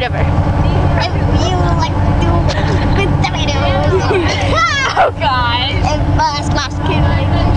Never. If you like to with tomatoes. Oh God. And first class kid.